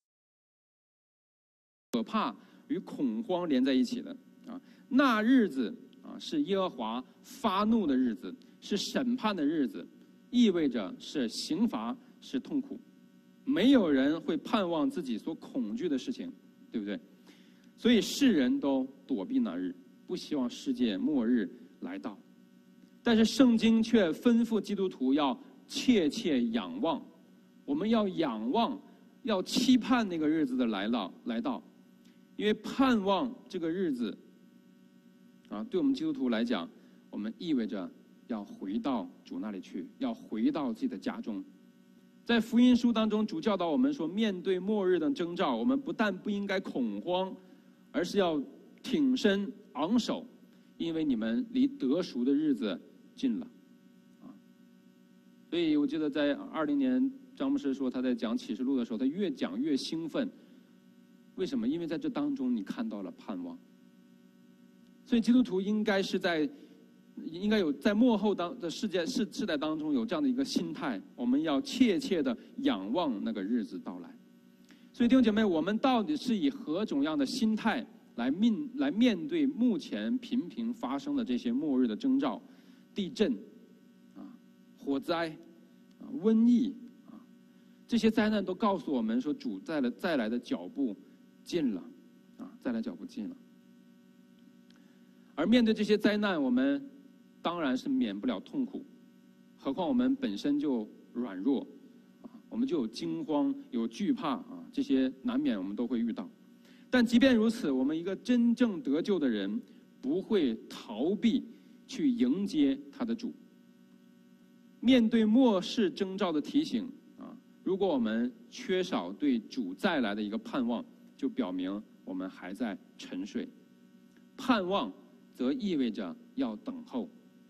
可怕与恐慌连在一起的啊。那日子啊，是耶和华发怒的日子，是审判的日子，意味着是刑罚，是痛苦。没有人会盼望自己所恐惧的事情，对不对？所以世人都躲避那日，不希望世界末日来到。但是圣经却吩咐基督徒要切切仰望，我们要仰望，要期盼那个日子的来到，因为盼望这个日子啊，对我们基督徒来讲，我们意味着要回到主那里去，要回到自己的家中。在福音书当中，主教导我们说，面对末日的征兆，我们不但不应该恐慌，而是要挺身昂首，因为你们离得赎的日子近了啊。所以我记得在2020年，张牧师说他在讲启示录的时候，他越讲越兴奋。为什么？因为在这当中你看到了盼望。所以基督徒应该有在末后的世代当中有这样的一个心态，我们要切切的仰望那个日子到来。所以弟兄姐妹，我们到底是以何种样的心态来面对目前频频发生的这些末日的征兆，地震啊、火灾啊、瘟疫啊，这些灾难都告诉我们说，主再来的脚步近了啊，再来脚步近了。而面对这些灾难，我们当然是免不了痛苦，何况我们本身就软弱啊，我们就有惊慌、有惧怕啊，这些难免我们都会遇到。但即便如此，我们一个真正得救的人不会逃避去迎接他的主。面对末世征兆的提醒啊，如果我们缺少对主再来的一个盼望，就表明我们还在沉睡。盼望则意味着要等候。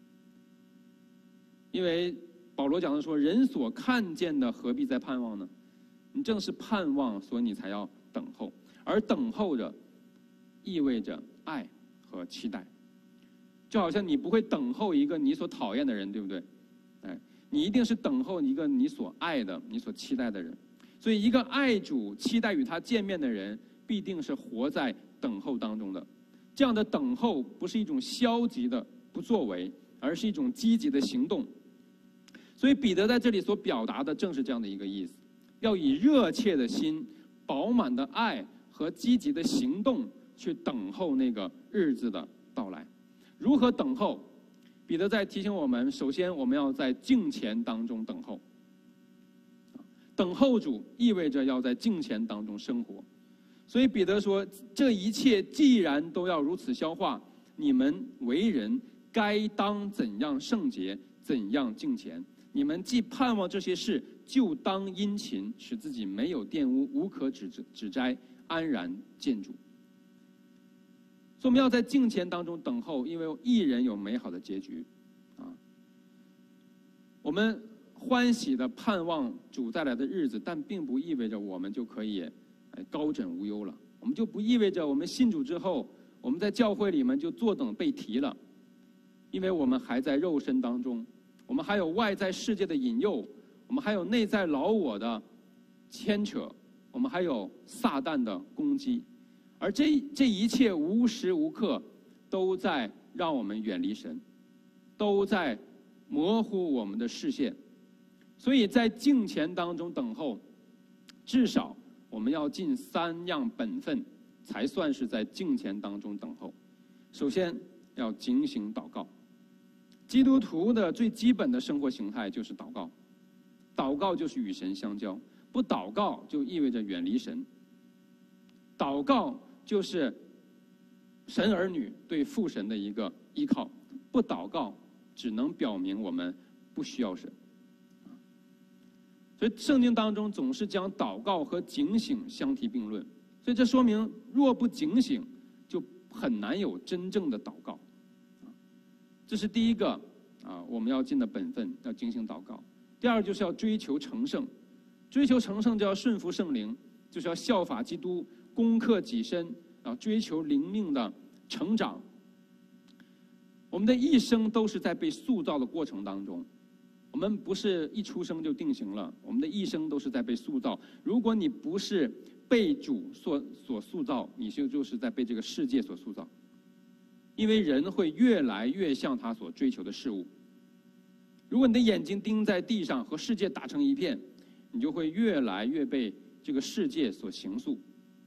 因为保罗讲的说，人所看见的何必再盼望呢？你正是盼望，所以你才要等候。而等候着意味着爱和期待。就好像你不会等候一个你所讨厌的人，对不对？哎，你一定是等候一个你所爱的、你所期待的人。所以一个爱主、期待与他见面的人，必定是活在等候当中的。这样的等候不是一种消极的不作为，而是一种积极的行动。所以彼得在这里所表达的正是这样的一个意思，要以热切的心、饱满的爱和积极的行动去等候那个日子的到来。如何等候？彼得在提醒我们，首先我们要在敬虔当中等候。等候主意味着要在敬虔当中生活。所以彼得说，这一切既然都要如此消化，你们为人该当怎样圣洁，怎样敬虔。你们既盼望这些事，就当殷勤，使自己没有玷污，无可指摘，安然见主。所以我们要在敬虔当中等候，因为义人有美好的结局啊。我们欢喜的盼望主再来的日子，但并不意味着我们就可以高枕无忧了。我们就不意味着我们信主之后，我们在教会里面就坐等被提了，因为我们还在肉身当中，我们还有外在世界的引诱，我们还有内在老我的牵扯，我们还有撒旦的攻击，而这一切无时无刻都在让我们远离神，都在模糊我们的视线。所以在敬虔当中等候，至少我们要尽3样本分，才算是在敬虔当中等候。首先要警醒祷告。基督徒的最基本的生活形态就是祷告，祷告就是与神相交，不祷告就意味着远离神。祷告就是神儿女对父神的一个依靠，不祷告只能表明我们不需要神。所以圣经当中总是将祷告和警醒相提并论，所以这说明若不警醒，就很难有真正的祷告。这是第一个我们要尽的本分，要警醒祷告。第二就是要追求成圣，追求成圣就要顺服圣灵，就是要效法基督，攻克己身，追求灵命的成长。我们的一生都是在被塑造的过程当中，我们不是一出生就定型了，我们的一生都是在被塑造。如果你不是被主所塑造，你就是在被这个世界所塑造。因为人会越来越像他所追求的事物。如果你的眼睛盯在地上，和世界打成一片，你就会越来越被这个世界所形塑。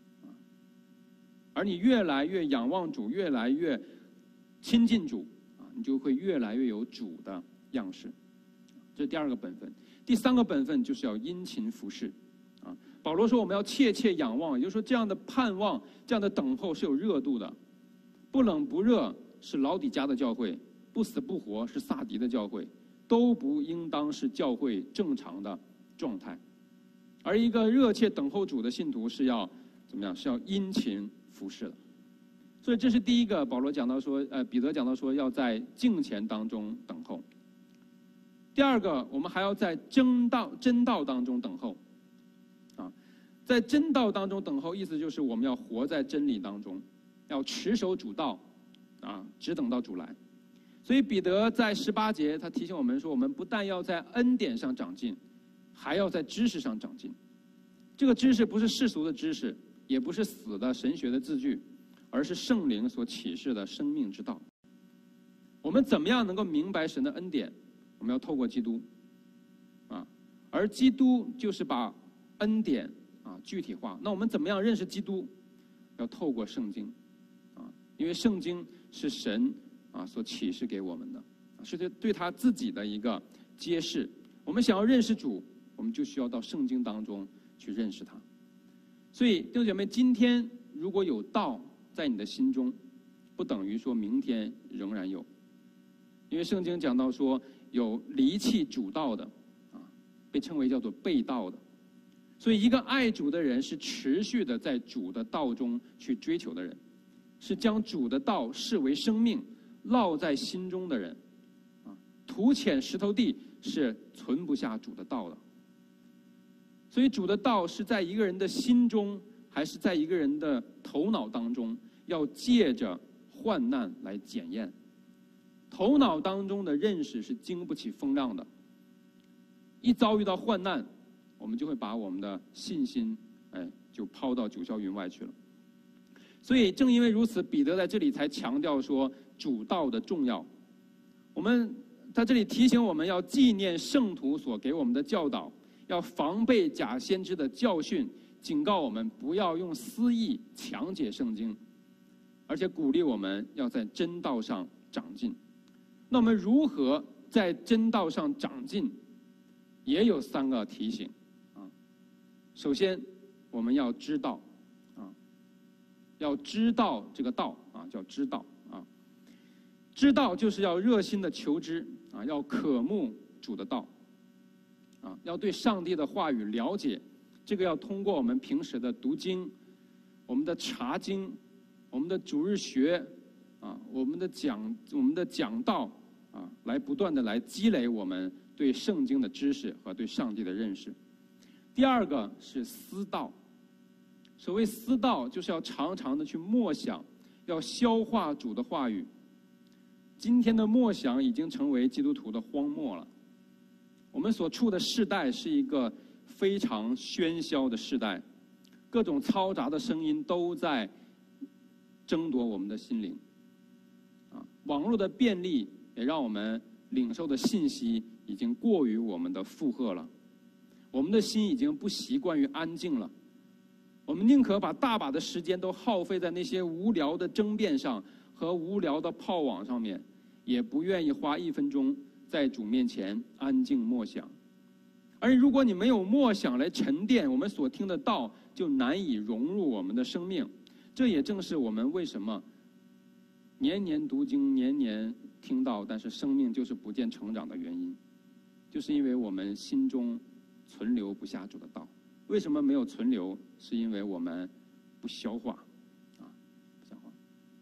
而你越来越仰望主，越来越亲近主，你就会越来越有主的样式。这是第二个本分。第三个本分就是要殷勤服侍。保罗说我们要切切仰望，也就是说这样的盼望，这样的等候是有热度的。不冷不热是老底嘉的教会，不死不活是撒狄的教会，都不应当是教会正常的状态。而一个热切等候主的信徒是要怎么样？是要殷勤服侍的。所以这是第一个，保罗讲到说，彼得讲到说要在敬虔当中等候。第二个，我们还要在真道当中等候。在真道当中等候，意思就是我们要活在真理当中，要持守主道，只等到主来。所以彼得在18节，他提醒我们说，我们不但要在恩典上长进，还要在知识上长进。这个知识不是世俗的知识，也不是死的神学的字句，而是圣灵所启示的生命之道。我们怎么样能够明白神的恩典？我们要透过基督，而基督就是把恩典具体化。那我们怎么样认识基督？要透过圣经，因为圣经是神所启示给我们的，是对他自己的一个揭示。我们想要认识主，我们就需要到圣经当中去认识他。所以弟兄姐妹，今天如果有道在你的心中，不等于说明天仍然有，因为圣经讲到说有离弃主道的，被称为叫做背道的。所以一个爱主的人是持续的在主的道中去追求的人，是将主的道视为生命烙在心中的人。土浅石头地是存不下主的道的。所以主的道是在一个人的心中，还是在一个人的头脑当中，要借着患难来检验。头脑当中的认识是经不起风浪的，一遭遇到患难，我们就会把我们的信心就抛到九霄云外去了。所以正因为如此，彼得在这里才强调说主道的重要。他这里提醒我们要纪念圣徒所给我们的教导，要防备假先知的教训，警告我们不要用私意强解圣经，而且鼓励我们要在真道上长进。那我们如何在真道上长进？也有3个提醒。首先，我们要知道，要知道这个道叫知道知道就是要热心的求知要渴慕主的道要对上帝的话语了解。这个要通过我们平时的读经、我们的查经、我们的主日学我们的讲道来不断的来积累我们对圣经的知识和对上帝的认识。第二个是思道。所谓思道，就是要常常的去默想，要消化主的话语。今天的默想已经成为基督徒的荒漠了。我们所处的世代是一个非常喧嚣的世代，各种嘈杂的声音都在争夺我们的心灵。网络的便利也让我们领受的信息已经过于我们的负荷了，我们的心已经不习惯于安静了。我们宁可把大把的时间都耗费在那些无聊的争辩上和无聊的炮网上面，也不愿意花1分钟在主面前安静默想。而如果你没有默想来沉淀，我们所听的道就难以融入我们的生命。这也正是我们为什么年年读经、年年听道，但是生命就是不见成长的原因，就是因为我们心中存留不下主的道。为什么没有存留？是因为我们不消化，不消化。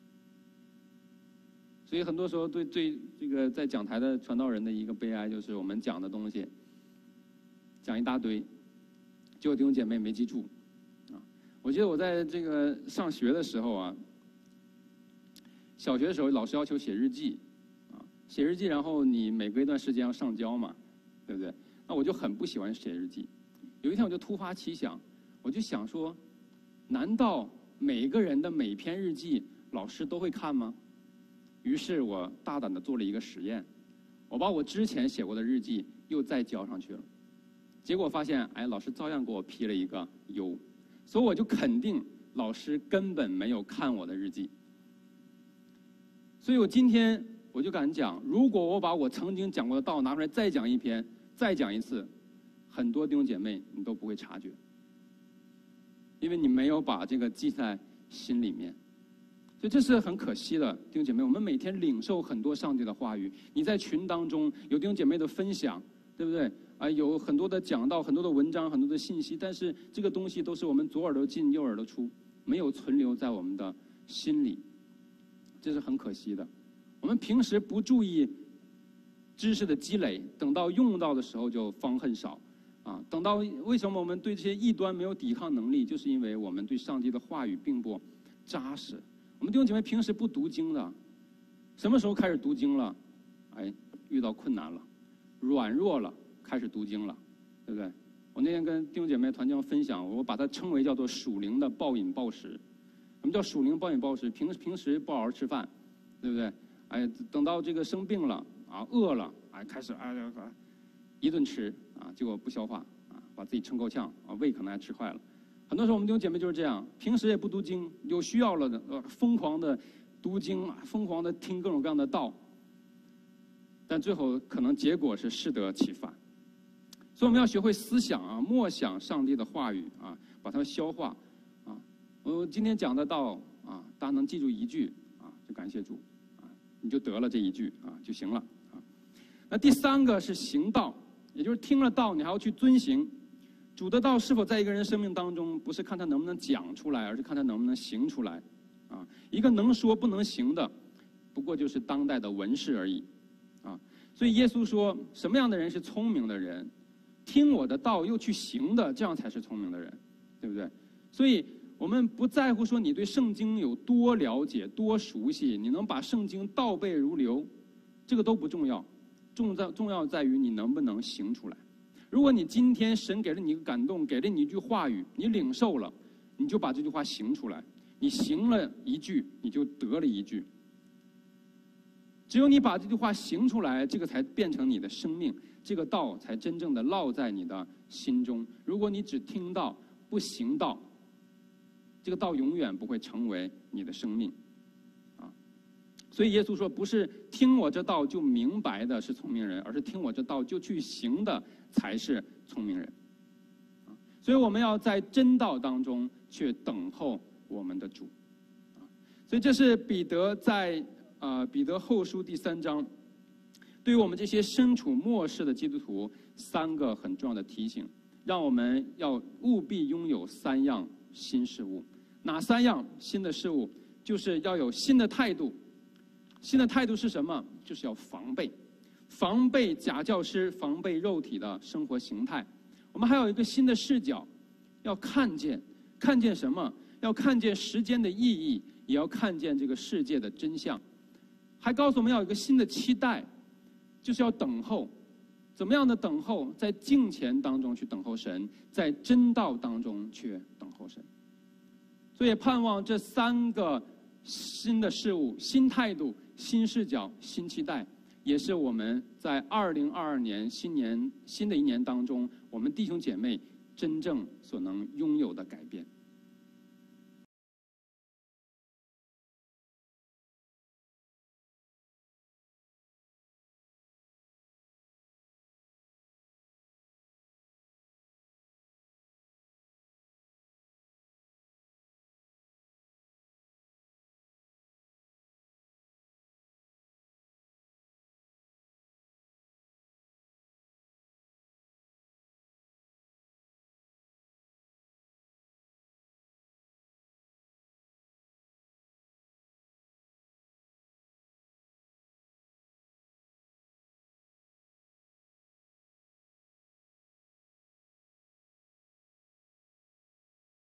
所以很多时候对这个在讲台的传道人的一个悲哀，就是我们讲的东西讲一大堆，结果弟兄姐妹没记住。我记得我在这个上学的时候小学的时候，老师要求写日记，写日记，然后你每隔一段时间要上交嘛，对不对？那我就很不喜欢写日记。有一天我就突发奇想，我就想说，难道每一个人的每篇日记老师都会看吗？于是我大胆地做了一个实验，我把我之前写过的日记又再交上去了，结果发现，哎，老师照样给我批了一个优，所以我就肯定老师根本没有看我的日记。所以我今天我就敢讲，如果我把我曾经讲过的道拿出来再讲一篇，再讲一次，很多弟兄姐妹你都不会察觉，因为你没有把这个记在心里面。所以这是很可惜的，弟兄姐妹，我们每天领受很多上帝的话语，你在群当中有弟兄姐妹的分享，对不对？有很多的讲道，很多的文章，很多的信息，但是这个东西都是我们左耳朵进右耳朵出，没有存留在我们的心里，这是很可惜的。我们平时不注意知识的积累，等到用到的时候就方恨少等到为什么我们对这些异端没有抵抗能力，就是因为我们对上帝的话语并不扎实。我们弟兄姐妹平时不读经的，什么时候开始读经了？哎，遇到困难了，软弱了，开始读经了，对不对？我那天跟弟兄姐妹团将分享，我把它称为叫做属灵的暴饮暴食。什么叫属灵暴饮暴食？平时不好好吃饭，对不对？哎，等到这个生病了饿了，开始一顿吃结果不消化把自己撑够呛胃可能还吃坏了。很多时候我们弟兄姐妹就是这样，平时也不读经，有需要了的疯狂的读经疯狂的听各种各样的道，但最后可能结果是适得其反。所以我们要学会思想默想上帝的话语把它消化我今天讲的道大家能记住一句就感谢主你就得了这一句就行了那第三个是行道，也就是听了道你还要去遵行。主的道是否在一个人生命当中，不是看他能不能讲出来，而是看他能不能行出来一个能说不能行的，不过就是当代的文士而已所以耶稣说，什么样的人是聪明的人？听我的道又去行的，这样才是聪明的人，对不对？所以我们不在乎说你对圣经有多了解多熟悉，你能把圣经倒背如流，这个都不重要，重要在于你能不能行出来。如果你今天神给了你一个感动，给了你一句话语，你领受了，你就把这句话行出来，你行了一句你就得了一句。只有你把这句话行出来，这个才变成你的生命，这个道才真正的烙在你的心中。如果你只听道不行道，这个道永远不会成为你的生命所以耶稣说，不是听我这道就明白的是聪明人，而是听我这道就去行的才是聪明人所以我们要在真道当中去等候我们的主所以这是彼得在彼得后书第3章对于我们这些身处末世的基督徒3个很重要的提醒，让我们要务必拥有3样新事物。哪3样新的事物？就是要有新的态度。新的态度是什么？就是要防备假教师，防备肉体的生活形态。我们还有一个新的视角，要看见什么？要看见时间的意义，也要看见这个世界的真相。还告诉我们要有一个新的期待，就是要等候。怎么样的等候？在敬虔当中去等候神，在真道当中去等候神。所以盼望这3个新的事物、新态度、新视角、新期待，也是我们在2022年新的一年当中，我们弟兄姐妹真正所能拥有的改变。